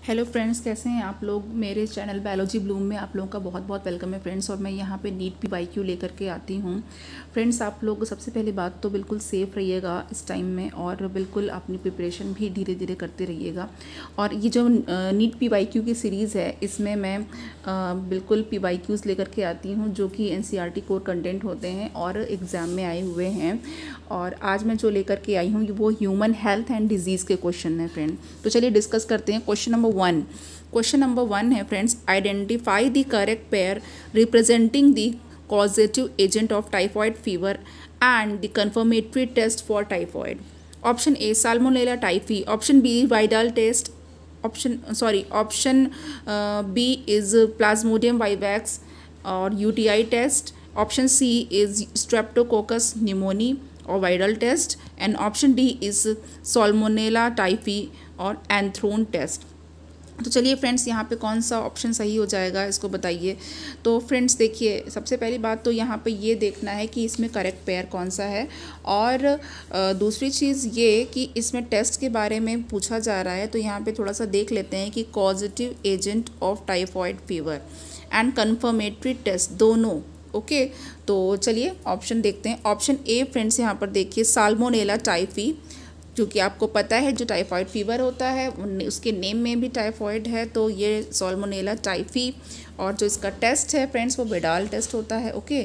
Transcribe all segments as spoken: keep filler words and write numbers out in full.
Hello friends, कैसे हैं आप लोग। मेरे चैनल बायोलॉजी ब्लूम में आप लोगों का बहुत बहुत वेलकम है फ्रेंड्स। और मैं यहाँ पे नीट पी वाई क्यू लेकर के आती हूँ फ्रेंड्स। आप लोग सबसे पहली बात तो बिल्कुल सेफ़ रहिएगा इस टाइम में, और बिल्कुल अपनी प्रिपरेशन भी धीरे धीरे करते रहिएगा। और ये जो नीट पी वाई क्यू की सीरीज़ है, इसमें मैं आ, बिल्कुल पी वाई क्यूज़ लेकर के आती हूँ जो कि N C E R T core content होते हैं और एग्ज़ाम में आए हुए हैं। और आज मैं जो लेकर के आई हूँ वो ह्यूमन हेल्थ एंड डिजीज़ के क्वेश्चन हैं फ्रेंड। तो चलिए डिस्कस करते हैं। Question number one question number one है friends, identify the correct pair representing the causative agent of typhoid fever and the confirmatory test for typhoid. Option A, Salmonella typhi. Option B, Vidal test. Option sorry option uh, B is Plasmodium vivax or U T I test. Option C is Streptococcus pneumoniae or Vidal test, and option D is Salmonella typhi or Anthrone test. तो चलिए friends, यहाँ पे कौन सा option सही हो जाएगा इसको बताइए। तो फ्रेंड्स देखिए, सबसे पहली बात तो यहाँ पे ये देखना है कि इसमें करेक्ट पेयर कौन सा है, और दूसरी चीज़ ये कि इसमें टेस्ट के बारे में पूछा जा रहा है। तो यहाँ पे थोड़ा सा देख लेते हैं कि causative agent of typhoid fever and confirmatory test दोनों। ओके okay, तो चलिए ऑप्शन देखते हैं। ऑप्शन ए फ्रेंड्स, यहाँ पर देखिए साल्मोनेला टाइफी, क्योंकि आपको पता है जो टाइफॉइड फीवर होता है उसके नेम में भी टाइफॉइड है, तो ये साल्मोनेला टाइफी। और जो इसका टेस्ट है फ्रेंड्स वो विडाल टेस्ट होता है। ओके,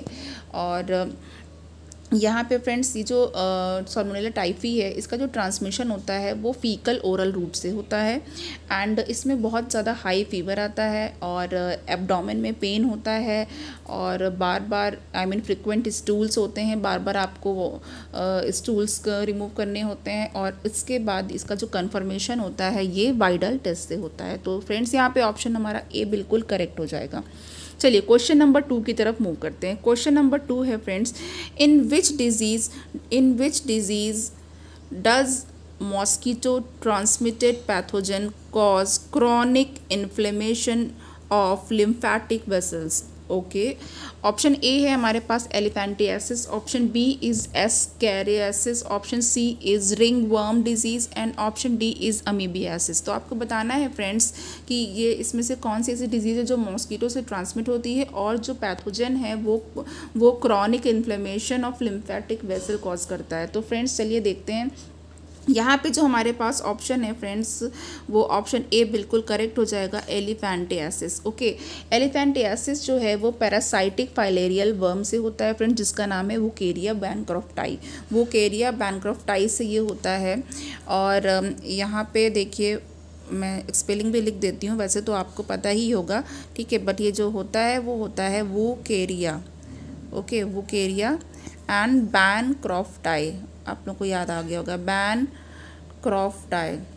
और यहाँ पे फ्रेंड्स ये जो साल्मोनेला टाइफी है, इसका जो ट्रांसमिशन होता है वो फीकल ओरल रूट से होता है। एंड इसमें बहुत ज़्यादा हाई फीवर आता है और एब्डोमेन में पेन होता है, और बार बार आई मीन फ्रिक्वेंट स्टूल्स होते हैं, बार बार आपको वो स्टूल्स रिमूव करने होते हैं। और इसके बाद इसका जो कन्फर्मेशन होता है ये वाइडल टेस्ट से होता है। तो फ्रेंड्स यहाँ पे ऑप्शन हमारा ए बिल्कुल करेक्ट हो जाएगा। चलिए क्वेश्चन नंबर टू की तरफ मूव करते हैं। क्वेश्चन नंबर टू है friends, in which disease in which disease does mosquito transmitted pathogen cause chronic inflammation of lymphatic vessels. Okay, option A है हमारे पास elephantiasis, option B is ascariasis, option C is ringworm disease, and option D is amoebiasis. तो आपको बताना है friends कि ये इसमें से कौन सी ऐसी डिजीज़ है जो मॉस्किटो से ट्रांसमिट होती है और जो पैथोजन है वो वो chronic inflammation of lymphatic vessel cause करता है। तो फ्रेंड्स चलिए देखते हैं। यहाँ पे जो हमारे पास ऑप्शन है फ्रेंड्स वो ऑप्शन ए बिल्कुल करेक्ट हो जाएगा, एलिफेंटियासिस। ओके, एलिफेंटियासिस जो है वो पैरासाइटिक फाइलेरियल वर्म से होता है फ्रेंड्स, जिसका नाम है वोकेरिया बैनक्रॉफ्टाई। वोकेरिया बैनक्रॉफ्टाई से ये होता है। और यहाँ पे देखिए, मैं स्पेलिंग भी लिख देती हूँ, वैसे तो आपको पता ही होगा, ठीक है, बट ये जो होता है वो होता है वोकेरिया। ओके, वोकेरिया एंड बैनक्रॉफ्टाई, आप लोग को याद आ गया होगा, बैनक्रॉफ्टाई।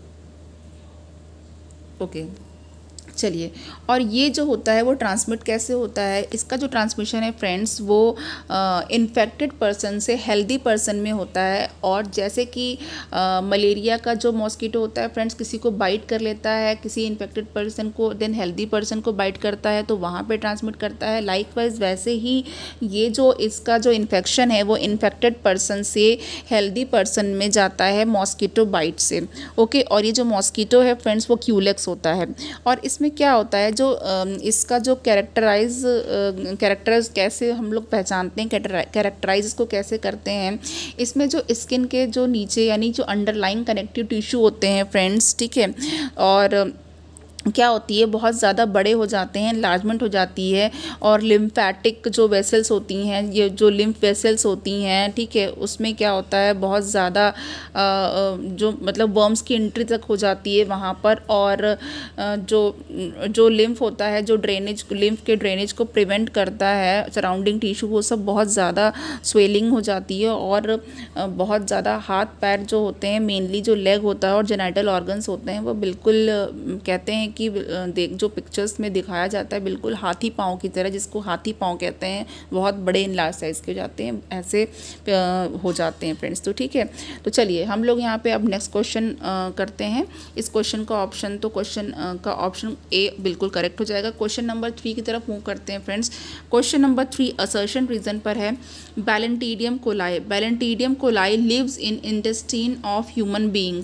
ओके, चलिए, और ये जो होता है वो ट्रांसमिट कैसे होता है, इसका जो ट्रांसमिशन है फ्रेंड्स वो इन्फेक्टेड पर्सन से हेल्दी पर्सन में होता है। और जैसे कि मलेरिया का जो मॉस्किटो होता है फ्रेंड्स, किसी को बाइट कर लेता है, किसी इन्फेक्टेड पर्सन को, देन हेल्दी पर्सन को बाइट करता है तो वहाँ पे ट्रांसमिट करता है। लाइकवाइज वैसे ही ये जो इसका जो इन्फेक्शन है वो इन्फेक्टेड पर्सन से हेल्दी पर्सन में जाता है मॉस्किटो बाइट से। ओके, और ये जो मॉस्किटो है फ्रेंड्स वो क्यूलेक्स होता है। और इसमें क्या होता है, जो इसका जो कैरेक्टराइज कैरेक्टर्स कैसे हम लोग पहचानते हैं, कैरेक्टराइज इसको कैसे करते हैं, इसमें जो स्किन के जो नीचे यानी जो अंडरलाइन कनेक्टिव टिश्यू होते हैं फ्रेंड्स, ठीक है, और क्या होती है बहुत ज़्यादा बड़े हो जाते हैं, लार्जमेंट हो जाती है। और लिम्फेटिक जो वेसल्स होती हैं, ये जो लिम्फ वेसल्स होती हैं, ठीक है, उसमें क्या होता है बहुत ज़्यादा जो मतलब वर्म्स की एंट्री तक हो जाती है वहाँ पर। और जो जो लिम्फ होता है, जो ड्रेनेज लिम्फ के ड्रेनेज को प्रिवेंट करता है सराउंडिंग टिश्यू, वो सब बहुत ज़्यादा स्वेलिंग हो जाती है। और बहुत ज़्यादा हाथ पैर जो होते हैं, मेनली जो लेग होता है और जेनाइटल ऑर्गन्स होते हैं, वो बिल्कुल कहते हैं कि देख जो पिक्चर्स में दिखाया जाता है बिल्कुल हाथी पाँव की तरह, जिसको हाथी पाँव कहते हैं, बहुत बड़े इन लार्ज साइज़ के हो जाते हैं, ऐसे हो जाते हैं फ्रेंड्स। तो ठीक है, तो चलिए हम लोग यहाँ पे अब नेक्स्ट क्वेश्चन करते हैं। इस क्वेश्चन का ऑप्शन तो क्वेश्चन का ऑप्शन ए बिल्कुल करेक्ट हो जाएगा। क्वेश्चन नंबर थ्री की तरफ मूव करते हैं friends. Question number three assertion reason पर है। Balantidium coli balantidium coli lives in intestine of human beings.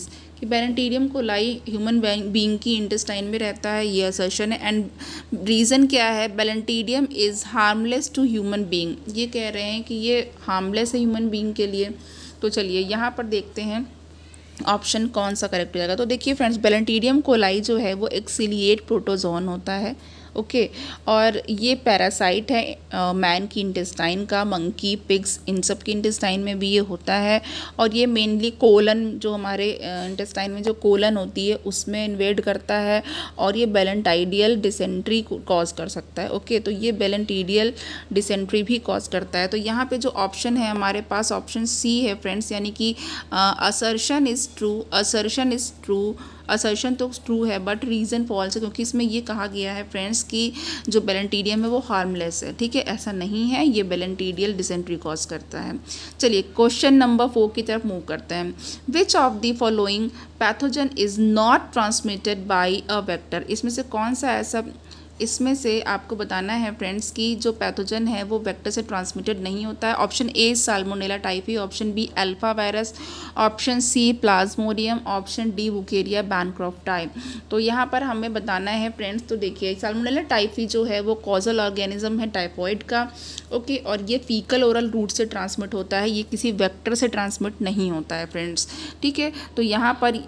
कि बैलेंटीडियम कोलाई ह्यूमन बीइंग की इंटेस्टाइन में रहता है, ये असर्शन है। एंड रीज़न क्या है, balantidium is harmless to human being, ये कह रहे हैं कि ये हार्मलेस है ह्यूमन बीइंग के लिए। तो चलिए यहाँ पर देखते हैं ऑप्शन कौन सा करेक्ट हो जाएगा। तो देखिए फ्रेंड्स, बैलेंटीडियम कोलाई जो है वो एक सिलिएट प्रोटोजोन होता है, ओके okay, और ये पैरासाइट है मैन की इंटेस्टाइन का, मंकी, पिग्स, इन सब की इंटेस्टाइन में भी ये होता है। और ये मेनली कोलन, जो हमारे इंटेस्टाइन में जो कोलन होती है उसमें इन्वेड करता है, और ये बैलेंटाइडियल डिसेंट्री कॉज कर सकता है, ओके okay, तो ये बैलेंटीडियल डिसेंट्री भी कॉज करता है। तो यहाँ पे जो ऑप्शन है हमारे पास ऑप्शन सी है फ्रेंड्स, यानी कि assertion is true, assertion is true, assertion तो ट्रू है बट रीज़न फॉल्स है, क्योंकि इसमें ये कहा गया है फ्रेंड्स कि जो बैलेंटीडियम है वो हार्मलेस है, ठीक है, ऐसा नहीं है, ये बैलेंटीडियल डिसेंट्री कॉज करता है। चलिए क्वेश्चन नंबर फोर की तरफ मूव करते हैं। Which of the following pathogen is not transmitted by a vector, इसमें से कौन सा ऐसा, इसमें से आपको बताना है फ्रेंड्स कि जो पैथोजन है वो वेक्टर से ट्रांसमिटेड नहीं होता है। Option A salmonella typhi, option B alpha virus, option C plasmodium, option D बुकेरिया बैनक्रॉफ्टाई। तो यहाँ पर हमें बताना है फ्रेंड्स, तो देखिए साल्मोनेला टाइफी जो है वो कॉजल ऑर्गेनिज्म है टाइफॉइड का, ओके, और ये फीकल ओरल रूट से ट्रांसमिट होता है, ये किसी वेक्टर से ट्रांसमिट नहीं होता है फ्रेंड्स, ठीक है। तो यहाँ पर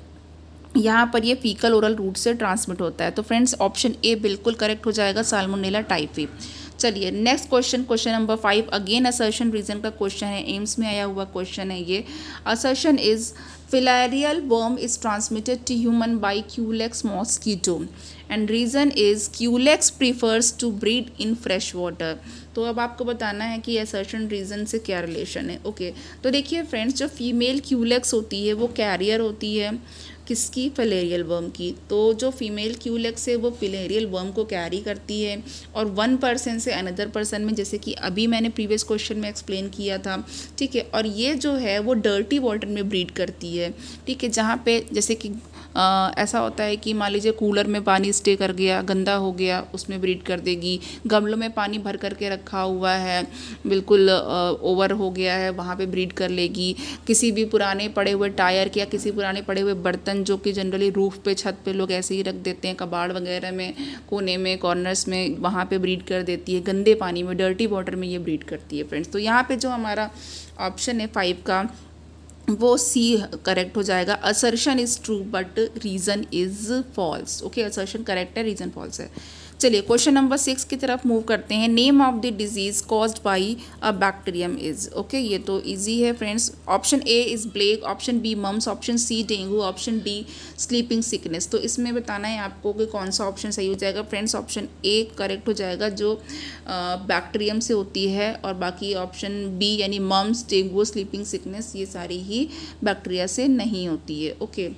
यहाँ पर ये फीकल ओरल रूट से ट्रांसमिट होता है। तो फ्रेंड्स ऑप्शन ए बिल्कुल करेक्ट हो जाएगा, साल्मोनेला टाइफी। चलिए next question, question number five, again assertion reason का क्वेश्चन है, एम्स में आया हुआ क्वेश्चन है ये। Assertion is filarial worm is transmitted to human by culex mosquito and reason is culex prefers to breed in fresh water. तो अब आपको बताना है कि असर्शन रीजन से क्या रिलेशन है, ओके okay. तो देखिए फ्रेंड्स, जो फीमेल क्यूलेक्स होती है वो कैरियर होती है किसकी, फिलेरियल वर्म की। तो जो फीमेल क्यूलेक्स है वो फिलेरियल वर्म को कैरी करती है और वन पर्सन से अनदर पर्सन में, जैसे कि अभी मैंने प्रीवियस क्वेश्चन में एक्सप्लेन किया था, ठीक है। और ये जो है वो डर्टी वाटर में ब्रीड करती है, ठीक है, जहाँ पे जैसे कि आ, ऐसा होता है कि मान लीजिए कूलर में पानी स्टे कर गया, गंदा हो गया, उसमें ब्रीड कर देगी। गमलों में पानी भर करके रखा हुआ है, बिल्कुल ओवर हो गया है, वहाँ पे ब्रीड कर लेगी। किसी भी पुराने पड़े हुए टायर या किसी पुराने पड़े हुए बर्तन जो कि जनरली रूफ पे, छत पे लोग ऐसे ही रख देते हैं, कबाड़ वगैरह में, कोने में, कॉर्नर्स में, वहाँ पे ब्रीड कर देती है। गंदे पानी में, डर्टी वाटर में ये ब्रीड करती है फ्रेंड्स। तो यहाँ पे जो हमारा ऑप्शन है फाइव का वो सी करेक्ट हो जाएगा। Assertion is true but reason is false, okay, assertion correct है, रीज़न फॉल्स है। चलिए क्वेश्चन नंबर सिक्स की तरफ मूव करते हैं। Name of the disease caused by a bacterium is, okay, ये तो इजी है friends. Option A is plague, option B mumps, option C dengue, option D sleeping sickness. तो इसमें बताना है आपको कि कौन सा ऑप्शन सही हो जाएगा फ्रेंड्स। ऑप्शन ए करेक्ट हो जाएगा जो बैक्टीरियम से होती है, और बाकी ऑप्शन बी यानी मम्स, डेंगू, स्लीपिंग सिकनेस ये सारी ही बैक्टीरिया से नहीं होती है, ओके।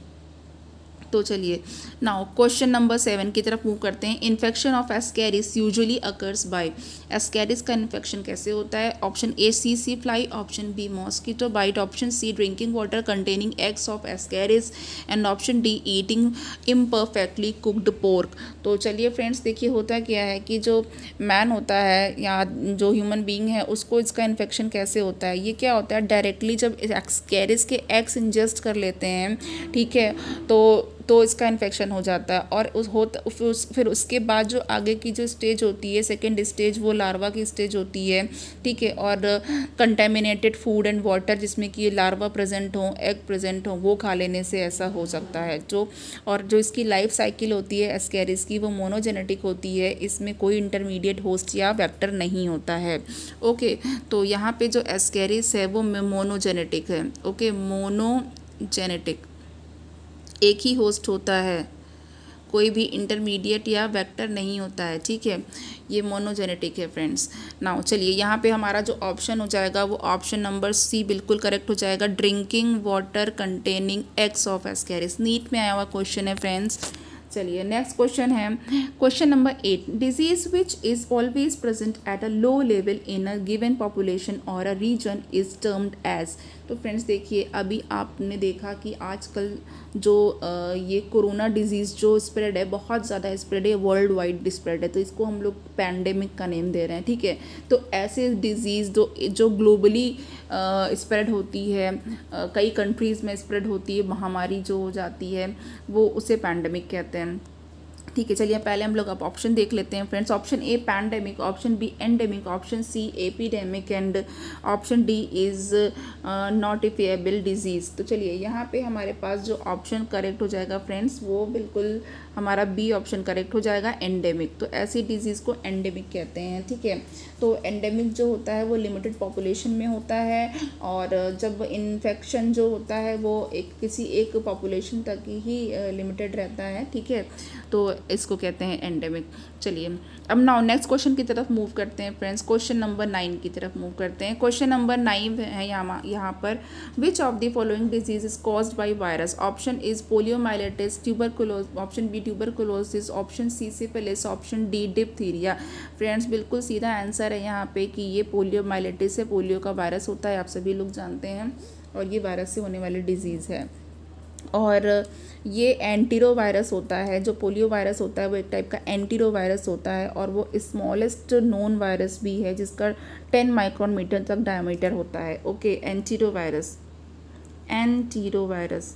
तो चलिए नाउ क्वेश्चन नंबर सेवन की तरफ मूव करते हैं। Infection of ascaris usually occurs by, ascaris का इन्फेक्शन कैसे होता है। ऑप्शन ए सी सी fly, option B mosquito bite, option C drinking water containing eggs of ascaris and option D eating imperfectly cooked pork. तो चलिए फ्रेंड्स देखिए होता क्या है कि जो मैन होता है या जो ह्यूमन बीइंग है उसको इसका इन्फेक्शन कैसे होता है। ये क्या होता है, डायरेक्टली जब एस्कैरिस के एग्स इंजेस्ट कर लेते हैं, ठीक है, तो तो इसका इन्फेक्शन हो जाता है। और उस होता उस, फिर उसके बाद जो आगे की जो स्टेज होती है, सेकेंड स्टेज, वो लार्वा की स्टेज होती है, ठीक है। और कंटेमिनेटेड फूड एंड वाटर जिसमें कि लार्वा प्रेजेंट हो, एग प्रेजेंट हो, वो खा लेने से ऐसा हो सकता है। जो और जो इसकी लाइफ साइकिल होती है एस्कैरिस की, वो मोनोजेनेटिक होती है, इसमें कोई इंटरमीडिएट होस्ट या वेक्टर नहीं होता है, ओके। तो यहाँ पे जो एस्कैरिस है वो मोनोजेनेटिक है, ओके, मोनोजेनेटिक, एक ही होस्ट होता है, कोई भी इंटरमीडिएट या वेक्टर नहीं होता है, ठीक है, ये मोनोजेनेटिक है फ्रेंड्स। नाउ चलिए यहाँ पे हमारा जो ऑप्शन हो जाएगा वो ऑप्शन नंबर सी बिल्कुल करेक्ट हो जाएगा, drinking water containing eggs of ascaris. NEET में आया हुआ क्वेश्चन है फ्रेंड्स। चलिए नेक्स्ट क्वेश्चन है question number eight. Disease which is always present at a low level in a given population और a region is termed as. तो friends देखिए, अभी आपने देखा कि आजकल जो ये कोरोना डिजीज़ जो स्प्रेड है, बहुत ज़्यादा स्प्रेड है, वर्ल्ड वाइड स्प्रेड है, तो इसको हम लोग पैंडेमिक का नेम दे रहे हैं, ठीक है। तो ऐसे डिजीज़ जो जो ग्लोबली स्प्रेड होती है, कई कंट्रीज़ में स्प्रेड होती है, महामारी जो हो जाती है, वो उसे पैंडेमिक कहते हैं, ठीक है। चलिए पहले हम लोग अब ऑप्शन देख लेते हैं friends. Option A pandemic, option B endemic, option C epidemic and option D is notifiable disease. तो चलिए यहाँ पे हमारे पास जो ऑप्शन करेक्ट हो जाएगा फ्रेंड्स, वो बिल्कुल हमारा बी ऑप्शन करेक्ट हो जाएगा, एंडेमिक। तो ऐसी डिजीज़ को एंडेमिक कहते हैं, ठीक है। तो एंडेमिक जो होता है वो लिमिटेड पॉपुलेशन में होता है, और जब इन्फेक्शन जो होता है वो एक किसी एक पॉपुलेशन तक ही लिमिटेड रहता है, ठीक है। तो इसको कहते हैं एंडेमिक। चलिए अब नाउ नेक्स्ट क्वेश्चन की तरफ मूव करते हैं फ्रेंड्स। क्वेश्चन नंबर नाइन की तरफ मूव करते हैं। क्वेश्चन नंबर नाइन है यहाँ यहाँ पर, which of the following disease is caused by virus. Option is poliomyelitis, tuberculosis, option B tuberculosis, option C syphilis, option D diphtheria. Friends बिल्कुल सीधा आंसर है यहाँ पे कि ये पोलियोमाइलिटिस है, पोलियो का वायरस होता है, आप सभी लोग जानते हैं, और ये वायरस से होने वाली डिजीज़ है। और ये एंटीरो वायरस होता है, जो पोलियो वायरस होता है वो एक टाइप का एंटीरो वायरस होता है, और वो स्मॉलेस्ट नोन वायरस भी है जिसका टेन माइक्रोन मीटर तक डायमीटर होता है। Okay, entero virus, entero virus,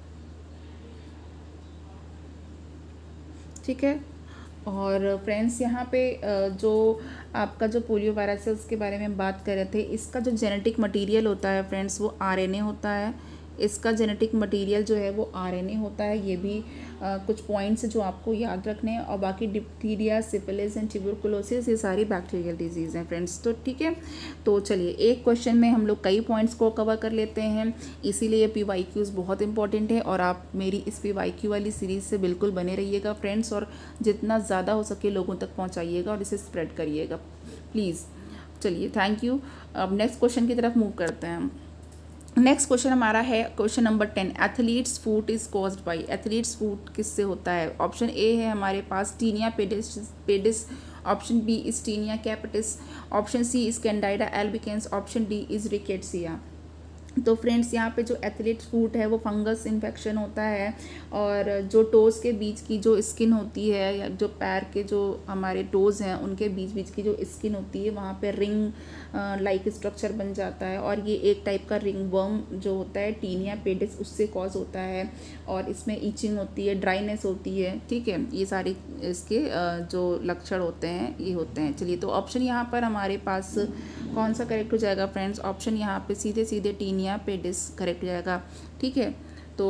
ठीक है। और फ्रेंड्स यहाँ पे जो आपका जो पोलियो वायरस है उसके बारे में बात कर रहे थे, इसका जो जेनेटिक मटेरियल होता है फ्रेंड्स वो आरएनए होता है। इसका जेनेटिक मटेरियल जो है वो आरएनए होता है। ये भी आ, कुछ पॉइंट्स जो आपको याद रखने हैं, और बाकी डिप्थीरिया, सिफिलिस एंड ट्यूबरकुलोसिस ये सारी बैक्टीरियल डिजीज़ हैं फ्रेंड्स। तो ठीक है, तो चलिए एक क्वेश्चन में हम लोग कई पॉइंट्स को कवर कर लेते हैं, इसीलिए पी वाई क्यूज़ बहुत इंपॉर्टेंट है, और आप मेरी इस पी वाई क्यू वाली सीरीज़ से बिल्कुल बने रहिएगा फ्रेंड्स, और जितना ज़्यादा हो सके लोगों तक पहुँचाइएगा और इसे स्प्रेड करिएगा प्लीज़। चलिए थैंक यू। अब नेक्स्ट क्वेश्चन की तरफ मूव करते हैं। नेक्स्ट क्वेश्चन हमारा है question number ten, athlete's foot is caused by. Athlete's foot किससे होता है। ऑप्शन ए है हमारे पास tinea pedis pedis, option B is tinea capitis, option C is candida albicans, option D is rickettsia. तो friends यहाँ पे जो एथलीट फूट है वो फंगस इन्फेक्शन होता है, और जो टोज़ के बीच की जो स्किन होती है, या जो पैर के जो हमारे टोज़ हैं उनके बीच बीच की जो स्किन होती है वहाँ पे रिंग लाइक स्ट्रक्चर बन जाता है, और ये एक टाइप का रिंग वर्म जो होता है टीनिया पेडिस उससे कॉज होता है, और इसमें ईचिंग होती है, ड्राइनेस होती है, ठीक है। ये सारे इसके जो लक्षण होते हैं ये होते हैं। चलिए तो ऑप्शन यहाँ पर हमारे पास कौन सा करेक्ट हो जाएगा फ्रेंड्स। ऑप्शन यहाँ पे सीधे सीधे टीनिया पेडिस करेक्ट हो जाएगा, ठीक है। तो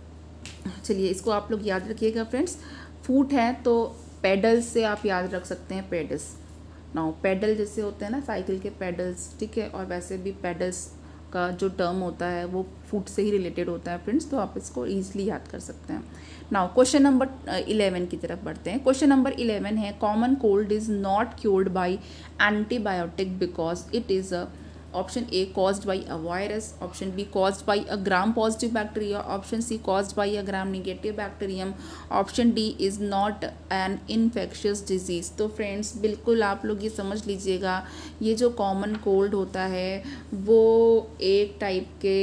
चलिए इसको आप लोग याद रखिएगा फ्रेंड्स। फूट है तो पेडल से आप याद रख सकते हैं पेडिस। नाउ पेडल जैसे होते हैं ना साइकिल के पेडल्स, ठीक है, और वैसे भी पेडल्स का जो टर्म होता है वो फूट से ही रिलेटेड होता है फ्रेंड्स, तो आप इसको ईजिली याद कर सकते हैं। नाउ क्वेश्चन नंबर इलेवन की तरफ बढ़ते हैं। क्वेश्चन नंबर इलेवन है, common cold is not cured by antibiotic because it is a option A caused by a virus, option B caused by a gram positive bacteria, option C caused by a gram negative bacterium, option D is not an infectious disease। तो friends बिल्कुल आप लोग ये समझ लीजिएगा, ये जो common cold होता है वो एक टाइप के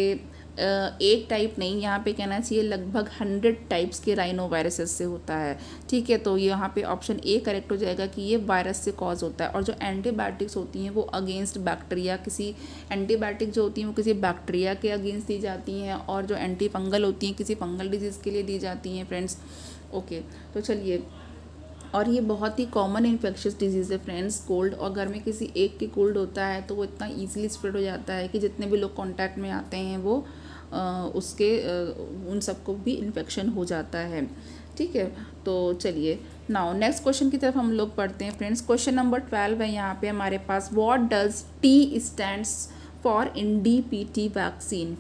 एक टाइप नहीं, यहाँ पे कहना चाहिए लगभग हंड्रेड टाइप्स के राइनो वायरसेस से होता है, ठीक है। तो यहाँ पे ऑप्शन ए करेक्ट हो जाएगा कि ये वायरस से कॉज होता है। और जो एंटीबायोटिक्स होती हैं वो अगेंस्ट बैक्टीरिया, किसी एंटीबायोटिक जो होती हैं वो किसी बैक्टीरिया के अगेंस्ट दी जाती हैं, और जो एंटी फंगल होती हैं किसी फंगल डिजीज़ के लिए दी जाती हैं फ्रेंड्स। ओके तो चलिए, और ये बहुत ही कॉमन इन्फेक्शियस डिजीज़ है फ्रेंड्स कोल्ड, और अगर में किसी एक की कोल्ड होता है तो वो इतना ईजिली स्प्रेड हो जाता है कि जितने भी लोग कॉन्टैक्ट में आते हैं वो आ, उसके आ, उन सबको भी इन्फेक्शन हो जाता है, ठीक है। तो चलिए नाउ नेक्स्ट क्वेश्चन की तरफ हम लोग पढ़ते हैं फ्रेंड्स। क्वेश्चन नंबर ट्वेल्व है यहाँ पे हमारे पास, what does T stands for in D P T vaccine.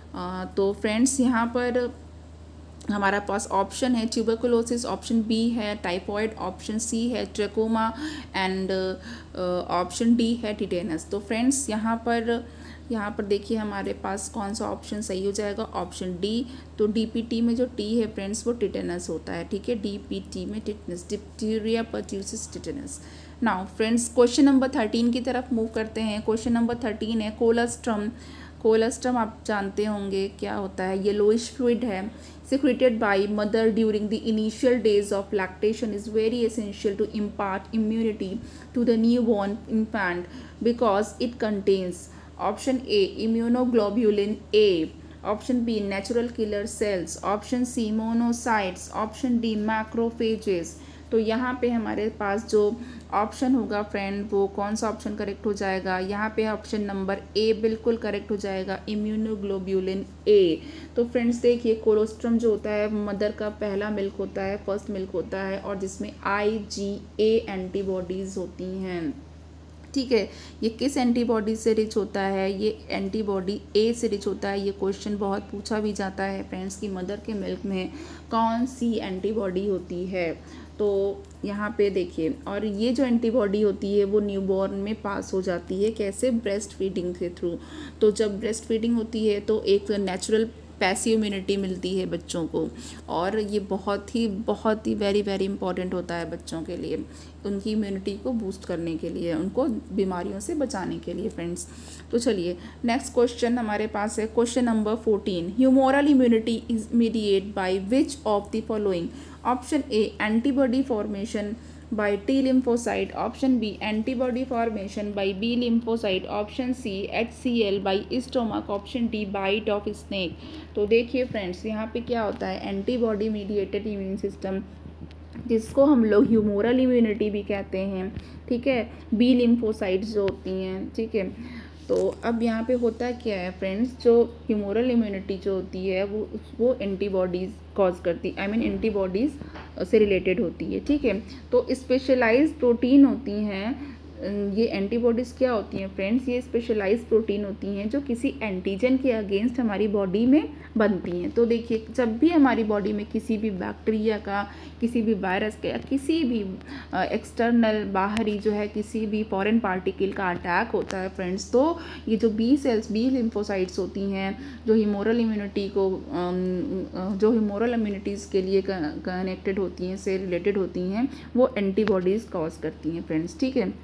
तो फ्रेंड्स यहाँ पर हमारा पास ऑप्शन है ट्यूबरकुलोसिस, ऑप्शन बी है टाइफॉइड, ऑप्शन सी है ट्रेकोमा एंड ऑप्शन डी है टिटेनस। तो फ्रेंड्स यहाँ पर यहाँ पर देखिए हमारे पास कौन सा ऑप्शन सही हो जाएगा, ऑप्शन डी। तो डीपीटी में जो टी है फ्रेंड्स वो टिटेनस होता है, ठीक है। डीपीटी में tetanus, diphtheria pertussis tetanus. Now friends question number thirteen की तरफ मूव करते हैं। क्वेश्चन नंबर थर्टीन है, कोलोस्ट्रम कोलेस्ट्रम आप जानते होंगे क्या होता है, येलोइश फ्लूइड है, secreted by mother during the initial days of lactation, is very essential to impart immunity to the newborn infant because it contains option A immunoglobulin A, option B natural killer cells, option C monocytes, option D macrophages। तो यहाँ पे हमारे पास जो option होगा friend वो कौन सा option correct हो जाएगा, यहाँ पे ऑप्शन नंबर ए बिल्कुल करेक्ट हो जाएगा, इम्यूनोग्लोब्यूलिन ए। तो फ्रेंड्स देखिए कोलोस्ट्रम जो होता है मदर का पहला मिल्क होता है, फर्स्ट मिल्क होता है, और जिसमें आई जी ए एंटीबॉडीज़ होती हैं, ठीक है। ये किस एंटीबॉडी से रिच होता है, ये एंटीबॉडी ए से रिच होता है। ये क्वेश्चन बहुत पूछा भी जाता है फ्रेंड्स कि मदर के मिल्क में कौन सी एंटीबॉडी होती है। तो यहाँ पे देखिए, और ये जो एंटीबॉडी होती है वो न्यूबॉर्न में पास हो जाती है, कैसे, ब्रेस्ट फीडिंग के थ्रू। तो जब ब्रेस्ट फीडिंग होती है तो एक नेचुरल पैसिव इम्यूनिटी मिलती है बच्चों को, और ये बहुत ही बहुत ही वेरी वेरी इंपॉर्टेंट होता है बच्चों के लिए, उनकी इम्यूनिटी को बूस्ट करने के लिए, उनको बीमारियों से बचाने के लिए फ्रेंड्स। तो चलिए नेक्स्ट क्वेश्चन हमारे पास है question number fourteen. Humoral immunity is mediate by which of the following? Option A antibody formation by T lymphocyte, option B antibody formation by B lymphocyte, option C H C L by stomach, option D bite of snake। तो देखिए friends यहाँ पे क्या होता है, antibody mediated immune system, जिसको हम लोग ह्यूमोरल इम्यूनिटी भी कहते हैं, ठीक है, बी लिम्फोसाइट्स जो होती हैं, ठीक है। तो अब यहाँ पे होता क्या है फ्रेंड्स, जो ह्यूमोरल इम्यूनिटी जो होती है वो वो एंटीबॉडीज़ कॉज करती, आई मीन एंटीबॉडीज़ से रिलेटेड होती है, ठीक है। तो स्पेशलाइज्ड प्रोटीन होती हैं ये एंटीबॉडीज़, क्या होती हैं फ्रेंड्स, ये स्पेशलाइज्ड प्रोटीन होती हैं जो किसी एंटीजन के अगेंस्ट हमारी बॉडी में बनती हैं। तो देखिए जब भी हमारी बॉडी में किसी भी बैक्टीरिया का, किसी भी वायरस का या किसी भी एक्सटर्नल बाहरी जो है किसी भी फॉरेन पार्टिकल का अटैक होता है फ्रेंड्स, तो ये जो बी सेल्स, बी लिम्फोसाइट्स होती हैं जो ह्यूमोरल इम्यूनिटी को जो ह्यूमोरल इम्यूनिटीज़ के लिए कनेक्टेड होती हैं, से रिलेटेड होती हैं, वो एंटीबॉडीज़ कॉज करती हैं फ्रेंड्स, ठीक है,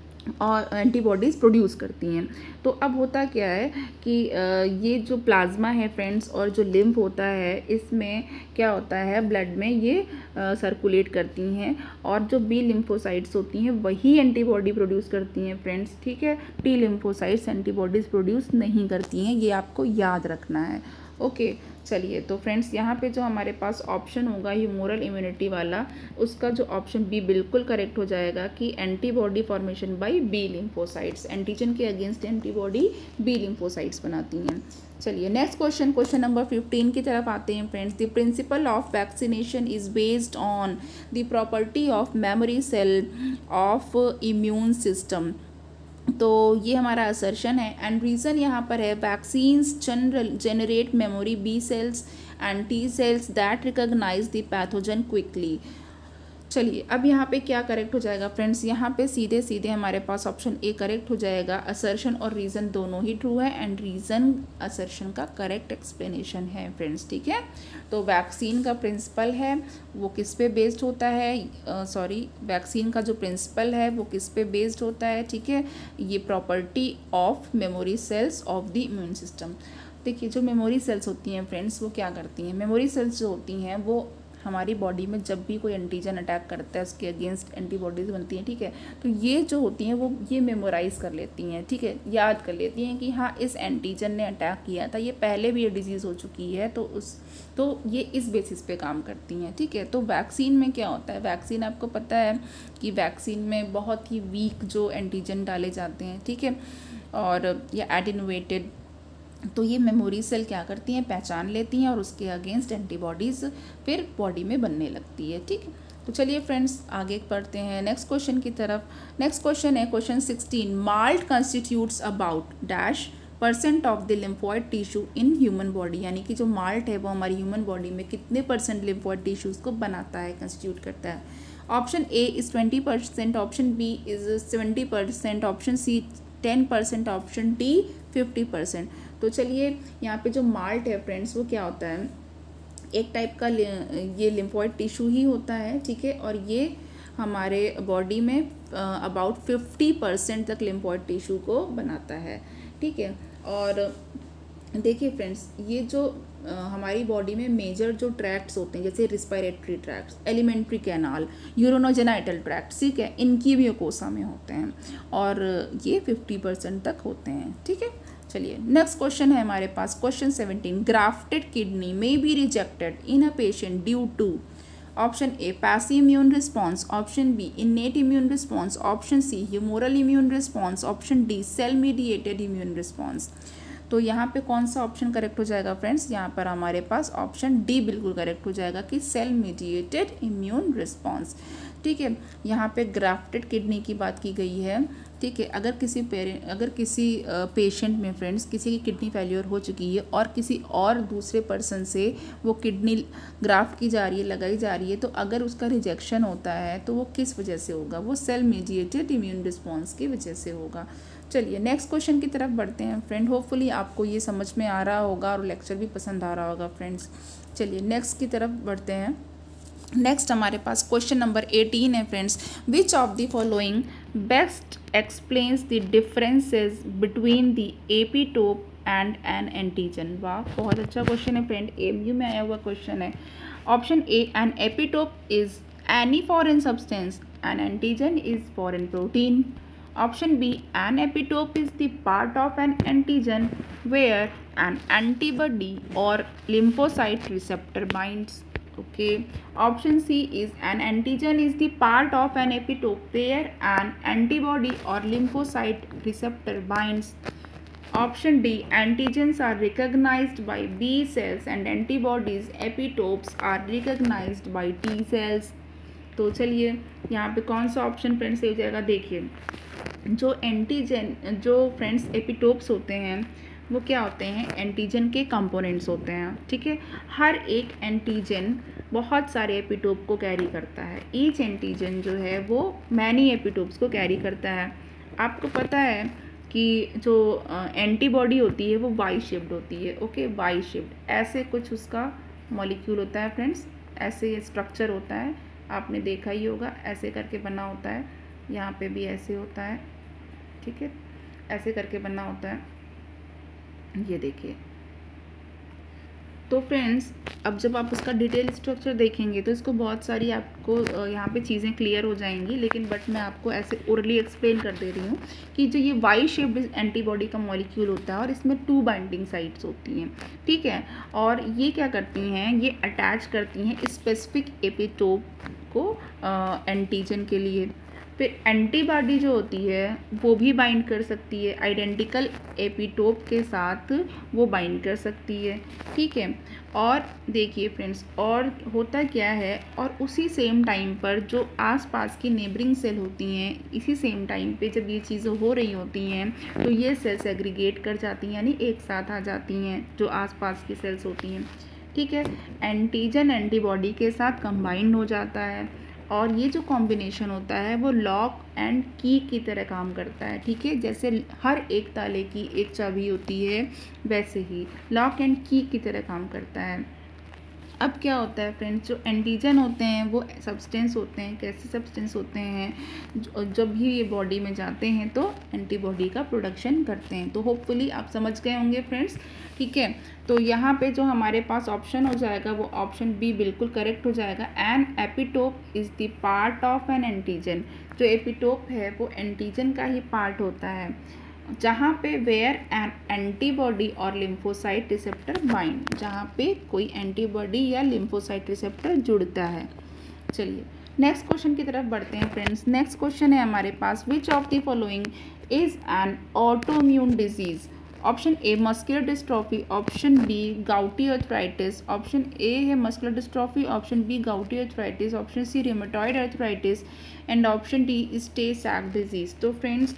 और एंटीबॉडीज़ प्रोड्यूस करती हैं। तो अब होता क्या है कि ये जो प्लाज्मा है फ्रेंड्स और जो लिम्फ होता है, इसमें क्या होता है, ब्लड में ये सर्कुलेट करती हैं, और जो बी लिम्फोसाइट्स होती हैं वही एंटीबॉडी प्रोड्यूस करती हैं फ्रेंड्स, ठीक है। टी लिम्फोसाइट्स एंटीबॉडीज़ प्रोड्यूस नहीं करती हैं, ये आपको याद रखना है, ओके। चलिए तो फ्रेंड्स यहाँ पे जो हमारे पास ऑप्शन होगा ह्यूमोरल इम्यूनिटी वाला, उसका जो ऑप्शन बी बिल्कुल करेक्ट हो जाएगा कि antibody formation by B lymphocytes, antigen के अगेंस्ट एंटीबॉडी बी लिम्फोसाइट्स बनाती हैं। चलिए next question, question number fifteen की तरफ आते हैं friends. The principle of vaccination is based on the property of memory cell of immune system. तो ये हमारा असर्शन है, एंड रीज़न यहाँ पर है vaccines general generate memory B cells and T cells that recognise the pathogen quickly. चलिए अब यहाँ पे क्या करेक्ट हो जाएगा फ्रेंड्स, यहाँ पे सीधे सीधे हमारे पास ऑप्शन ए करेक्ट हो जाएगा। असर्शन और रीज़न दोनों ही ट्रू है, एंड रीज़न असर्शन का करेक्ट एक्सप्लेनेशन है फ्रेंड्स, ठीक है। तो वैक्सीन का प्रिंसिपल है वो किस पे बेस्ड होता है, सॉरी वैक्सीन का जो प्रिंसिपल है वो किस पे बेस्ड होता है, ठीक है, ये property of memory cells of the immune system. देखिए जो मेमोरी सेल्स होती हैं फ्रेंड्स वो क्या करती हैं, मेमोरी सेल्स जो होती हैं वो हमारी बॉडी में जब भी कोई एंटीजन अटैक करता है उसके अगेंस्ट एंटीबॉडीज़ बनती हैं, ठीक है। तो ये जो होती हैं वो ये मेमोराइज़ कर लेती हैं, ठीक है, याद कर लेती हैं कि हाँ इस एंटीजन ने अटैक किया था, ये पहले भी ये डिजीज़ हो चुकी है, तो उस तो ये इस बेसिस पे काम करती हैं, ठीक है। तो वैक्सीन में क्या होता है, वैक्सीन आपको पता है कि वैक्सीन में बहुत ही वीक जो एंटीजन डाले जाते हैं, ठीक है, और या एटेनुएटेड, तो ये मेमोरी सेल क्या करती हैं, पहचान लेती हैं और उसके अगेंस्ट एंटीबॉडीज़ फिर बॉडी में बनने लगती है, ठीक है। तो चलिए फ्रेंड्स आगे पढ़ते हैं नेक्स्ट क्वेश्चन की तरफ। नेक्स्ट क्वेश्चन है question sixteen. MALT constitutes about dash percent of the lymphoid tissue in human body, यानी कि जो माल्ट है वो हमारी ह्यूमन बॉडी में कितने परसेंट लिम्फॉइड टिश्यूज़ को बनाता है, कंस्टिट्यूट करता है। Option A is twenty percent, option B is seventy percent, option C ten percent, option D fifty percent. तो चलिए यहाँ पे जो माल्ट है फ्रेंड्स वो क्या होता है, एक टाइप का ये लिम्फॉइड टिश्यू ही होता है, ठीक है, और ये हमारे बॉडी में अबाउट फिफ्टी परसेंट तक लिम्फॉइड टिश्यू को बनाता है, ठीक है। और देखिए फ्रेंड्स, ये जो अ, हमारी बॉडी में मेजर जो ट्रैक्ट्स होते हैं, जैसे respiratory tracts, alimentary canal, urogenital tract, ठीक है, इनकी भी कोसा में होते हैं और ये फिफ्टी परसेंट तक होते हैं। ठीक है, चलिए नेक्स्ट क्वेश्चन है हमारे पास, question seventeen. Grafted kidney may be rejected in a patient due to option A passive immune response, option B innate immune response, option C humoral immune response, option D cell mediated immune response. तो यहाँ पे कौन सा option correct हो जाएगा friends? यहाँ पर हमारे पास ऑप्शन डी बिल्कुल करेक्ट हो जाएगा कि सेल मीडिएटेड इम्यून रिस्पॉन्स। ठीक है, यहाँ पे ग्राफ्टेड किडनी की बात की गई है। ठीक है, अगर किसी पेरेंट अगर किसी पेशेंट में फ्रेंड्स किसी की किडनी फेल्योर हो चुकी है और किसी और दूसरे पर्सन से वो किडनी ग्राफ्ट की जा रही है, लगाई जा रही है, तो अगर उसका रिजेक्शन होता है तो वो किस वजह से होगा? वो सेल मीडिएटेड इम्यून रिस्पॉन्स की वजह से होगा। चलिए नेक्स्ट क्वेश्चन की तरफ बढ़ते हैं फ्रेंड। होपफुली आपको ये समझ में आ रहा होगा और लेक्चर भी पसंद आ रहा होगा फ्रेंड्स। चलिए नेक्स्ट की तरफ बढ़ते हैं। नेक्स्ट हमारे पास क्वेश्चन नंबर एटीन है friends. Which of the following best explains the differences between the epitope and an antigen? वाह, बहुत अच्छा क्वेश्चन है फ्रेंड, एमयू में आया हुआ क्वेश्चन है। Option A, an epitope is any foreign substance, an antigen is foreign protein. Option B, an epitope is the part of an antigen where an antibody or lymphocyte receptor binds. Okay. Option C is an antigen is the part of an epitope where an antibody or lymphocyte receptor binds. Option D, antigens are recognized by B cells and antibodies epitopes are recognized by T cells. तो चलिए यहाँ पे कौन सा option friends सही हो जाएगा? देखिए, जो एंटीजन जो फ्रेंड्स एपिटोप्स होते हैं वो क्या होते हैं? एंटीजन के कंपोनेंट्स होते हैं। ठीक है, हर एक एंटीजन बहुत सारे एपिटोप को कैरी करता है। ईच एंटीजन जो है वो मैनी एपिटोप्स को कैरी करता है। आपको पता है कि जो एंटीबॉडी होती है वो वाई शेप्ड होती है। ओके, वाई शेप्ड ऐसे कुछ उसका मॉलिक्यूल होता है फ्रेंड्स, ऐसे ये स्ट्रक्चर होता है, आपने देखा ही होगा, ऐसे करके बना होता है। यहाँ पे भी ऐसे होता है। ठीक है, ऐसे करके बनना होता है, ये देखिए। तो फ्रेंड्स अब जब आप उसका डिटेल स्ट्रक्चर देखेंगे तो इसको बहुत सारी आपको यहाँ पे चीज़ें क्लियर हो जाएंगी, लेकिन बट मैं आपको ऐसे ओरली एक्सप्लेन कर दे रही हूँ कि जो ये वाई शेप्ड एंटीबॉडी का मॉलिक्यूल होता है और इसमें टू बाइंडिंग साइट्स होती हैं। ठीक है, और ये क्या करती हैं? ये अटैच करती हैं स्पेसिफिक एपिटोप को एंटीजन के लिए। फिर एंटीबॉडी जो होती है वो भी बाइंड कर सकती है आइडेंटिकल एपिटोप के साथ, वो बाइंड कर सकती है। ठीक है, और देखिए फ्रेंड्स, और होता क्या है, और उसी सेम टाइम पर जो आसपास की नेबरिंग सेल होती हैं, इसी सेम टाइम पे जब ये चीज़ें हो रही होती हैं तो ये सेल्स एग्रीगेट कर जाती हैं, यानी एक साथ आ जाती हैं जो आसपास की सेल्स होती हैं। ठीक है, एंटीजन एंटीबॉडी के साथ कंबाइंड हो जाता है और ये जो कॉम्बिनेशन होता है वो लॉक एंड की की तरह काम करता है। ठीक है, जैसे हर एक ताले की एक चाबी होती है वैसे ही लॉक एंड की की तरह काम करता है। अब क्या होता है फ्रेंड्स, जो एंटीजन होते हैं वो सब्सटेंस होते हैं। कैसे सब्सटेंस होते हैं? जब भी ये बॉडी में जाते हैं तो एंटीबॉडी का प्रोडक्शन करते हैं। तो होपफुली आप समझ गए होंगे फ्रेंड्स। ठीक है, तो यहाँ पे जो हमारे पास ऑप्शन हो जाएगा वो ऑप्शन बी बिल्कुल करेक्ट हो जाएगा। An epitope is the part of an antigen. जो एपिटोप है वो एंटीजन का ही पार्ट होता है, जहाँ पे वेयर एन एंटीबॉडी और लिम्फोसाइट रिसेप्टर बाइंड, जहाँ पे कोई एंटीबॉडी या लिम्फोसाइट रिसेप्टर जुड़ता है। चलिए नेक्स्ट क्वेश्चन की तरफ बढ़ते हैं फ्रेंड्स। नेक्स्ट क्वेश्चन है हमारे पास, which of the following is an autoimmune disease? Option A muscular dystrophy, option B gouty arthritis, option A है muscular dystrophy, option B gouty arthritis, option C rheumatoid arthritis and option D is Tay Sachs disease. तो friends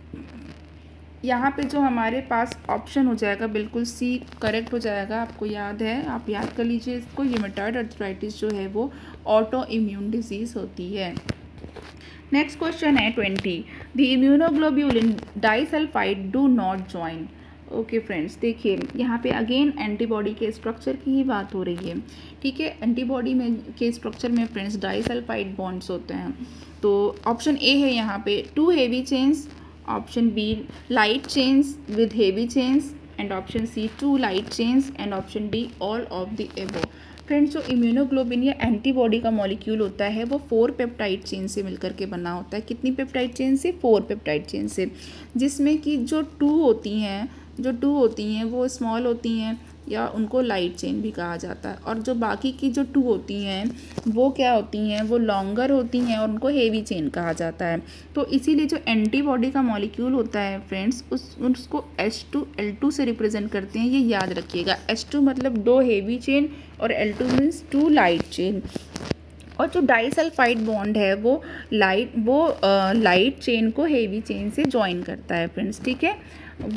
यहाँ पे जो हमारे पास option हो जाएगा बिल्कुल सी करेक्ट हो जाएगा। आपको याद है, आप याद कर लीजिए इसको। रिमेटॉइड आर्थराइटिस जो है वो ऑटो इम्यून डिजीज होती है। नेक्स्ट क्वेश्चन है twenty, the immunoglobulin disulphide do not join. Okay friends, देखिए यहाँ पे अगेन एंटीबॉडी के स्ट्रक्चर की ही बात हो रही है। ठीक है, एंटीबॉडी में के स्ट्रक्चर में फ्रेंड्स डाइसल्फाइड बॉन्ड्स होते हैं। तो ऑप्शन ए है यहाँ पे two heavy chains, option B light chains with heavy chains, and option C two light chains and option D all of the above. Friends, जो इम्यूनोग्लोबिन या antibody का molecule होता है वो फोर पेप्टाइड चेन से मिलकर के बना होता है। कितनी पेप्टाइड चेन से? फोर पेप्टाइड चेन से, जिसमें कि जो टू होती हैं जो टू होती हैं वो स्मॉल होती हैं या उनको लाइट चेन भी कहा जाता है, और जो बाकी की जो टू होती हैं वो क्या होती हैं? वो लॉन्गर होती हैं और उनको हेवी चेन कहा जाता है। तो इसीलिए जो एंटीबॉडी का मॉलिक्यूल होता है फ्रेंड्स, उस उसको एच टू एल टू से रिप्रेजेंट करते हैं, ये याद रखिएगा। एच टू मतलब दो हेवी चेन और L two means two light chain. और जो डाइसल्फाइड बॉन्ड है वो लाइट वो लाइट चेन को हेवी चेन से ज्वाइन करता है फ्रेंड्स, ठीक है।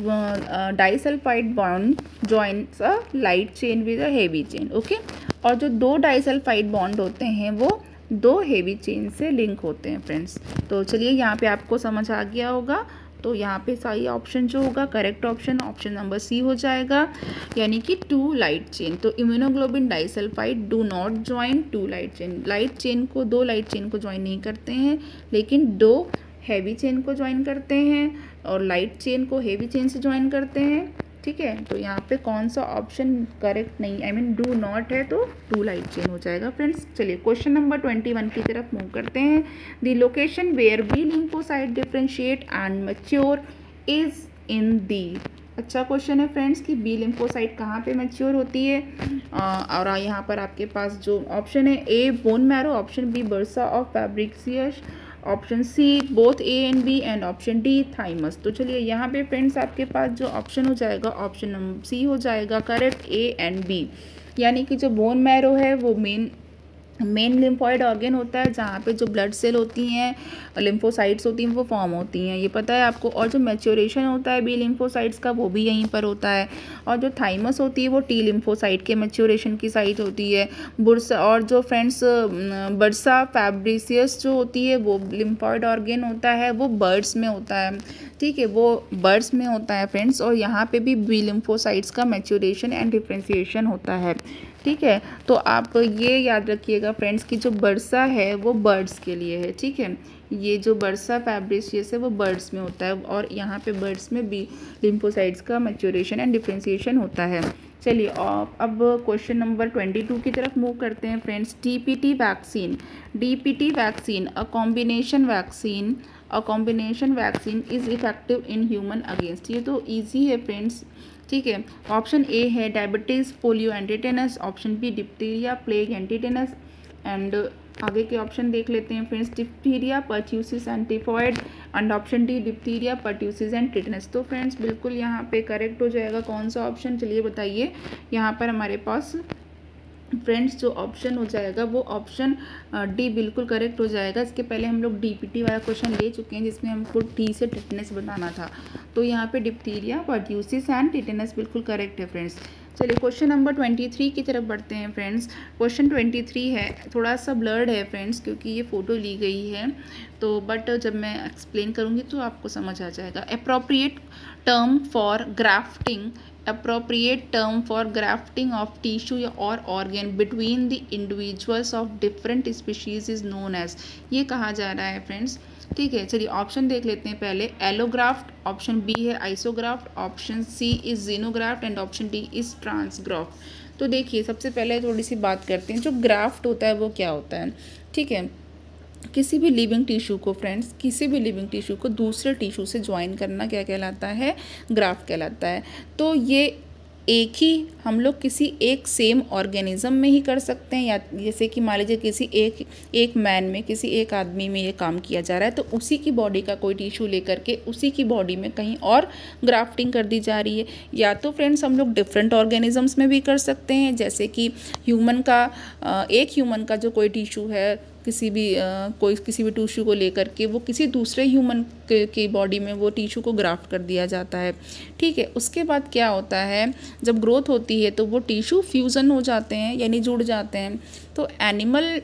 Disulphide bond joins a light chain with a heavy chain, okay. और जो दो डाइसल्फाइड बॉन्ड होते हैं वो दो हेवी चेन से लिंक होते हैं फ्रेंड्स। तो चलिए यहाँ पे आपको समझ आ गया होगा। तो यहाँ पे सही ऑप्शन जो होगा, correct option option number C हो जाएगा, यानी कि टू लाइट चेन। तो immunoglobulin disulphide do not join two light chain. Light chain को दो लाइट चेन को ज्वाइन नहीं करते हैं, लेकिन दो हैवी चेन को ज्वाइन करते हैं और लाइट चेन को हेवी चेन से ज्वाइन करते हैं, ठीक है। तो यहाँ पे कौन सा ऑप्शन करेक्ट नहीं, आई मीन डू नॉट है, तो टू लाइट चेन हो जाएगा फ्रेंड्स। चलिए क्वेश्चन नंबर ट्वेंटी वन की तरफ मूव करते हैं। The location where B lymphocyte differentiate and mature is in the. अच्छा क्वेश्चन है फ्रेंड्स कि बी लिम्फोसाइट कहाँ पे मैच्योर होती है। आ, और यहाँ पर आपके पास जो ऑप्शन है, A bone marrow, option B bursa of Fabricius, option C both A and B and option D thymus. तो चलिए यहाँ पे फ्रेंड्स आपके पास जो ऑप्शन हो जाएगा ऑप्शन नंबर सी हो जाएगा करेक्ट, ए एंड बी। यानी कि जो बोन मैरो है वो मेन मेन लिम्फॉइड ऑर्गन होता है जहाँ पे जो ब्लड सेल होती हैं, लिम्फोसाइट्स होती हैं, वो फॉर्म होती हैं, ये पता है आपको। और जो मैच्योरेशन होता है बी लिम्फोसाइट्स का वो भी यहीं पर होता है। और जो थाइमस होती है वो टी लिम्फोसाइट के मैच्योरेशन की साइट होती है। बुर्सा और जो फ्रेंड्स बर्सा फैब्रिसियस जो होती है वो लिम्फॉइड ऑर्गन होता है, वो बर्ड्स में होता है, ठीक है, वो बर्ड्स में होता है फ्रेंड्स। और यहाँ पे भी बी लिम्फोसाइट्स का मैच्योरेशन एंड डिफ्रेंशिएशन होता है, ठीक है। तो आप ये याद रखिएगा फ्रेंड्स कि जो बर्सा है वो बर्ड्स के लिए है, ठीक है। ये जो बर्सा फैब्रिसियस है वो बर्ड्स में होता है और यहाँ पे बर्ड्स में भी लिम्फोसाइट्स का मैच्योरेशन एंड डिफ्रेंशिएशन होता है। चलिए अब क्वेश्चन नंबर ट्वेंटी टू की तरफ मूव करते हैं friends. DPT vaccine DPT vaccine a combination vaccine a combination vaccine is effective in human against. ये तो ईजी है फ्रेंड्स, ठीक है। ऑप्शन ए है diabetes, polio and tetanus, option B diphtheria, plague and tetanus, and आगे के option देख लेते हैं friends. Diphtheria, pertussis and typhoid, and option D diphtheria, pertussis and tetanus. तो फ्रेंड्स बिल्कुल यहाँ पे करेक्ट हो जाएगा कौन सा ऑप्शन, चलिए बताइए। यहाँ पर हमारे पास फ्रेंड्स जो ऑप्शन हो जाएगा वो ऑप्शन डी बिल्कुल करेक्ट हो जाएगा। इसके पहले हम लोग डीपीटी वाला क्वेश्चन ले चुके हैं जिसमें हमको टी से टिटेनस बताना था। तो यहाँ पे डिप्थीरिया, पर्ट्यूसिस एंड टिटेनस बिल्कुल करेक्ट है फ्रेंड्स। चलिए क्वेश्चन नंबर ट्वेंटी थ्री की तरफ बढ़ते हैं फ्रेंड्स। क्वेश्चन ट्वेंटी थ्री है, थोड़ा सा ब्लर्ड है फ्रेंड्स क्योंकि ये फ़ोटो ली गई है, तो बट जब मैं एक्सप्लेन करूँगी तो आपको समझ आ जाएगा। Appropriate term for grafting appropriate term for grafting of tissue or organ between the individuals of different species is known as। ये कहा जा रहा है फ्रेंड्स, ठीक है। चलिए ऑप्शन देख लेते हैं पहले। एलोग्राफ्ट, ऑप्शन बी है isograft, option C is xenograft and option D is transgraft. तो देखिए सबसे पहले थोड़ी सी बात करते हैं, जो ग्राफ्ट होता है वो क्या होता है, ठीक है। किसी भी लिविंग टिश्यू को फ्रेंड्स किसी भी लिविंग टिश्यू को दूसरे टिश्यू से ज्वाइन करना क्या कहलाता है, ग्राफ्ट कहलाता है। तो ये एक ही हम लोग किसी एक सेम ऑर्गेनिज्म में ही कर सकते हैं, या जैसे कि मान लीजिए किसी एक एक मैन में किसी एक आदमी में ये काम किया जा रहा है तो उसी की बॉडी का कोई टिश्यू लेकर के उसी की बॉडी में कहीं और ग्राफ्टिंग कर दी जा रही है। या तो फ्रेंड्स हम लोग डिफरेंट ऑर्गेनिजम्स में भी कर सकते हैं, जैसे कि ह्यूमन का एक ह्यूमन का जो कोई टिश्यू है किसी भी आ, कोई किसी भी टिश्यू को लेकर के वो किसी दूसरे ह्यूमन के, की बॉडी में वो टिश्यू को ग्राफ्ट कर दिया जाता है, ठीक है। उसके बाद क्या होता है, जब ग्रोथ होती है तो वो टिश्यू फ्यूज़न हो जाते हैं यानी जुड़ जाते हैं। तो एनिमल,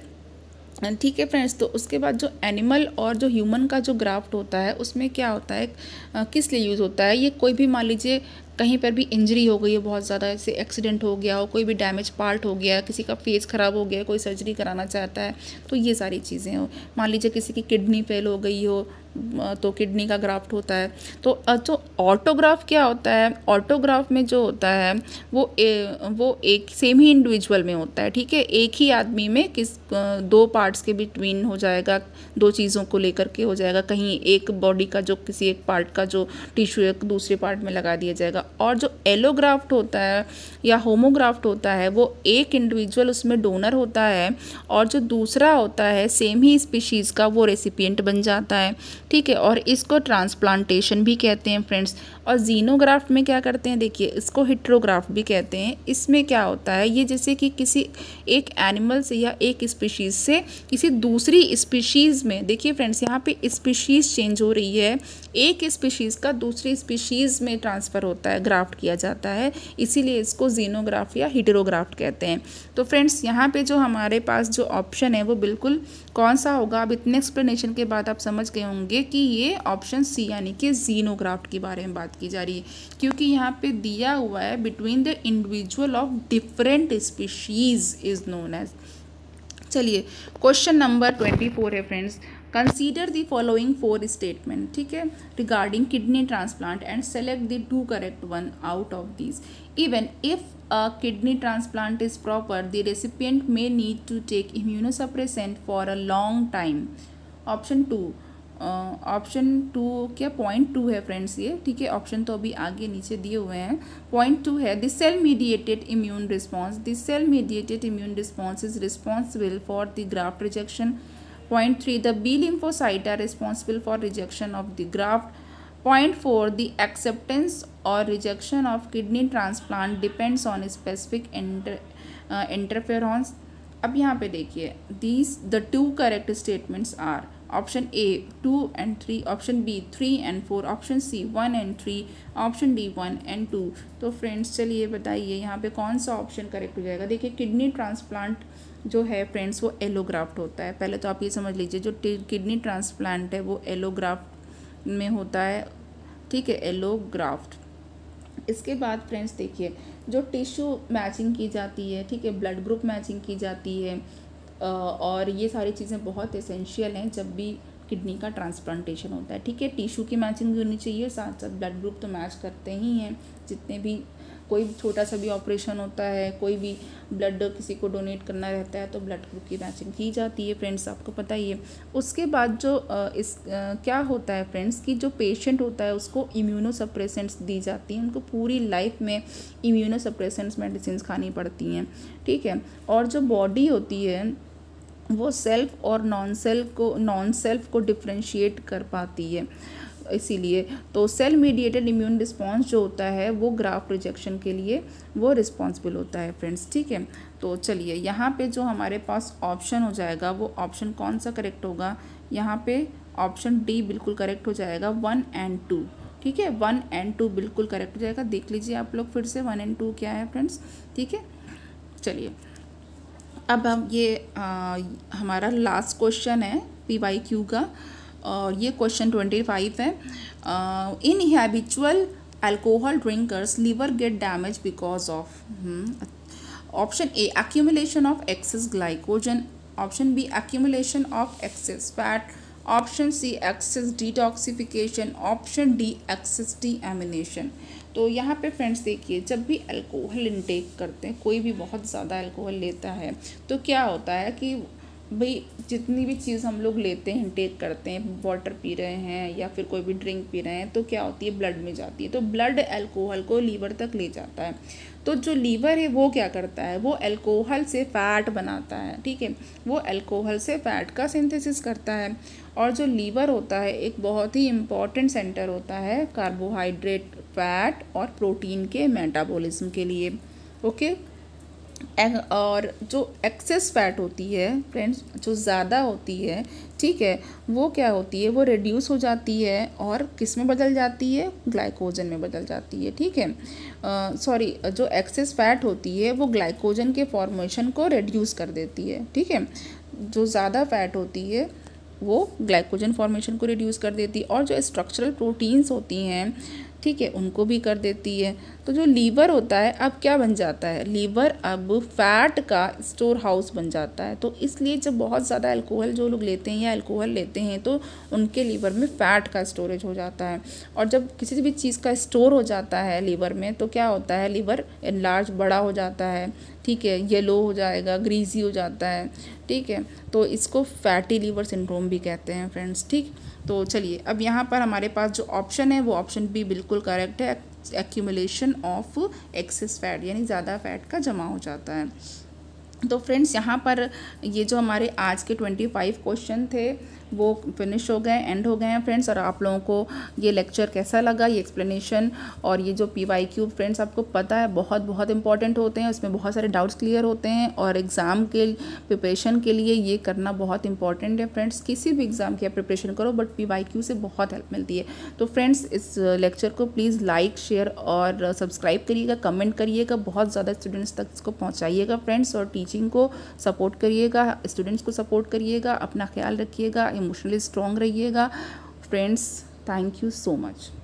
ठीक है फ्रेंड्स, तो उसके बाद जो एनिमल और जो ह्यूमन का जो ग्राफ्ट होता है उसमें क्या होता है, आ, किस लिए यूज़ होता है। ये कोई भी मान लीजिए कहीं पर भी इंजरी हो गई है बहुत ज़्यादा, जैसे एक्सीडेंट हो गया हो, कोई भी डैमेज पार्ट हो गया, किसी का फेस ख़राब हो गया, कोई सर्जरी कराना चाहता है, तो ये सारी चीज़ें हो। मान लीजिए किसी की किडनी फेल हो गई हो, तो किडनी का ग्राफ्ट होता है। तो जो ऑटोग्राफ क्या होता है, ऑटोग्राफ में जो होता है वो ए, वो एक सेम ही इंडिविजुअल में होता है, ठीक है, एक ही आदमी में किस दो पार्ट्स के बिटवीन हो जाएगा, दो चीज़ों को लेकर के हो जाएगा, कहीं एक बॉडी का जो किसी एक पार्ट का जो टिश्यू एक दूसरे पार्ट में लगा दिया जाएगा। और जो एलोग्राफ्ट होता है या होमोग्राफ्ट होता है वो एक इंडिविजुअल उसमें डोनर होता है और जो दूसरा होता है सेम ही स्पीशीज़ का वो रेसिपिएंट बन जाता है, ठीक है। और इसको ट्रांसप्लांटेशन भी कहते हैं फ्रेंड्स। और जीनोग्राफ्ट में क्या करते हैं, देखिए इसको हेटेरोग्राफ्ट भी कहते हैं। इसमें क्या होता है, ये जैसे कि किसी एक एनिमल से या एक स्पीशीज़ से किसी दूसरी स्पीशीज़ में, देखिए फ्रेंड्स यहाँ पे स्पीशीज़ चेंज हो रही है, एक स्पीशीज़ का दूसरी स्पीशीज़ में ट्रांसफ़र होता है, ग्राफ्ट किया जाता है, इसीलिए इसको जीनोग्राफ्ट या हेटेरोग्राफ्ट कहते हैं। तो फ्रेंड्स यहाँ पे जो हमारे पास जो ऑप्शन है वो बिल्कुल कौन सा होगा, अब इतने एक्सप्लेनेशन के बाद आप समझ गए होंगे कि ये ऑप्शन सी यानी कि जीनोग्राफ्ट के बारे में बात की जा रही है, क्योंकि यहाँ पे दिया हुआ है between the individual of different species is known as. चलिए क्वेश्चन नंबर ट्वेंटी फोर है friends, consider the following four statement, ठीक है, regarding kidney transplant and select the two correct one out of these. Even if a kidney transplant is proper, the recipient may need to take immunosuppressant for a long time. Option two, option two क्या point two है friends ये, ठीक है, option तो अभी आगे नीचे दिए हुए हैं। पॉइंट टू है the cell mediated immune response, the cell mediated immune response is responsible for the graft rejection. Point three, the B lymphocyte are responsible for rejection of the graft. Point four, the acceptance or rejection of kidney transplant depends on specific inter, uh, interferons. अब यहाँ पे देखिए these the two correct statements are option A two and three, option B three and four, option C one and three, option D one and two। तो friends चलिए बताइए यहाँ पे कौन सा ऑप्शन करेक्ट हो जाएगा। देखिए किडनी ट्रांसप्लांट जो है फ्रेंड्स वो एलोग्राफ्ट होता है, पहले तो आप ये समझ लीजिए जो किडनी ट्रांसप्लांट है वो एलोग्राफ्ट में होता है, ठीक है, एलोग्राफ्ट। इसके बाद फ्रेंड्स देखिए जो टिश्यू मैचिंग की जाती है, ठीक है, ब्लड ग्रुप मैचिंग की जाती है, और ये सारी चीज़ें बहुत एसेंशियल हैं जब भी किडनी का ट्रांसप्लांटेशन होता है, ठीक है। टिश्यू की मैचिंग भी होनी चाहिए, साथ साथ ब्लड ग्रुप तो मैच करते ही हैं, जितने भी कोई छोटा सा भी ऑपरेशन होता है, कोई भी ब्लड किसी को डोनेट करना रहता है तो ब्लड ग्रुप की मैचिंग की जाती है फ्रेंड्स, आपको पता ही है। उसके बाद जो इस क्या होता है फ्रेंड्स कि जो पेशेंट होता है उसको इम्यूनोसप्रेसेंट्स दी जाती हैं, उनको पूरी लाइफ में इम्यूनोसप्रेसेंट्स मेडिसिन खानी पड़ती हैं, ठीक है। और जो बॉडी होती है वो सेल्फ और नॉन सेल्फ को नॉन सेल्फ को डिफ्रेंशिएट कर पाती है, इसीलिए तो सेल मीडिएटेड इम्यून रिस्पॉन्स जो होता है वो ग्राफ्ट रिजेक्शन के लिए वो रिस्पॉन्सिबल होता है फ्रेंड्स, ठीक है। तो चलिए यहाँ पे जो हमारे पास ऑप्शन हो जाएगा वो ऑप्शन कौन सा करेक्ट होगा, यहाँ पे ऑप्शन डी बिल्कुल करेक्ट हो जाएगा, वन एंड टू, ठीक है, वन एंड टू बिल्कुल करेक्ट हो जाएगा। देख लीजिए आप लोग फिर से वन एंड टू क्या है फ्रेंड्स, ठीक है। चलिए अब हम ये आ, हमारा लास्ट क्वेश्चन है पी वाई क्यू का, और ये क्वेश्चन ट्वेंटी फाइव है। In habitual alcohol drinkers liver get damage because of, option A accumulation of excess glycogen, option B accumulation of excess fat, option C excess detoxification, option D excess deamination। तो यहाँ पे friends देखिए जब भी alcohol intake करते हैं, कोई भी बहुत ज़्यादा अल्कोहल लेता है तो क्या होता है कि भाई जितनी भी चीज़ हम लोग लेते हैं इनटेक करते हैं, वाटर पी रहे हैं या फिर कोई भी ड्रिंक पी रहे हैं तो क्या होती है ब्लड में जाती है, तो ब्लड अल्कोहल को लीवर तक ले जाता है। तो जो लीवर है वो क्या करता है, वो अल्कोहल से फ़ैट बनाता है, ठीक है, वो अल्कोहल से फ़ैट का सिंथेसिस करता है। और जो लीवर होता है एक बहुत ही इम्पॉर्टेंट सेंटर होता है कार्बोहाइड्रेट, फैट और प्रोटीन के मेटाबॉलिज्म के लिए, ओके। और जो एक्सेस फैट होती है फ्रेंड्स, जो ज़्यादा होती है, ठीक है, वो क्या होती है, वो रिड्यूस हो जाती है और किस में बदल जाती है, ग्लाइकोजन में बदल जाती है, ठीक है। सॉरी, जो एक्सेस फैट होती है वो ग्लाइकोजन के फॉर्मेशन को रिड्यूस कर देती है, ठीक है। जो ज़्यादा फैट होती है वो ग्लाइकोजन फॉर्मेशन को रिड्यूस कर देती है। और जो स्ट्रक्चरल प्रोटीन्स होती हैं, ठीक है, उनको भी कर देती है। तो जो लीवर होता है अब क्या बन जाता है, लीवर अब फैट का स्टोर हाउस बन जाता है। तो इसलिए जब बहुत ज़्यादा अल्कोहल जो लोग लेते हैं या अल्कोहल लेते हैं तो उनके लीवर में फ़ैट का स्टोरेज हो जाता है। और जब किसी भी चीज़ का स्टोर हो जाता है लीवर में तो क्या होता है, लीवर एनलार्ज बड़ा हो जाता है, ठीक है, येलो हो जाएगा, ग्रीजी हो जाता है, ठीक है। तो इसको फैटी लीवर सिंड्रोम भी कहते हैं फ्रेंड्स, ठीक। तो चलिए अब यहाँ पर हमारे पास जो ऑप्शन है वो ऑप्शन बी बिल्कुल करेक्ट है, एक्यूमुलेशन ऑफ एक्सेस फैट, यानी ज़्यादा फैट का जमा हो जाता है। तो फ्रेंड्स यहाँ पर ये जो हमारे आज के ट्वेंटी फाइव क्वेश्चन थे वो फिनिश हो गए, एंड हो गए हैं फ्रेंड्स। और आप लोगों को ये लेक्चर कैसा लगा, ये एक्सप्लेनेशन और ये जो पी वाई क्यू फ्रेंड्स आपको पता है बहुत बहुत इंपॉर्टेंट होते हैं, उसमें बहुत सारे डाउट्स क्लियर होते हैं और एग्ज़ाम के प्रिपरेशन के लिए ये करना बहुत इंपॉर्टेंट है फ्रेंड्स। किसी भी एग्ज़ाम की आप प्रिपरेशन करो बट पी वाई क्यू से बहुत हेल्प मिलती है। तो फ्रेंड्स इस लेक्चर को प्लीज़ लाइक, शेयर और सब्सक्राइब करिएगा, कमेंट करिएगा, बहुत ज़्यादा स्टूडेंट्स तक इसको पहुँचाइएगा फ्रेंड्स। और टीचिंग को सपोर्ट करिएगा, स्टूडेंट्स को सपोर्ट करिएगा, अपना ख्याल रखिएगा, इमोशनली स्ट्रॉन्ग रहिएगा friends. Thank you so much.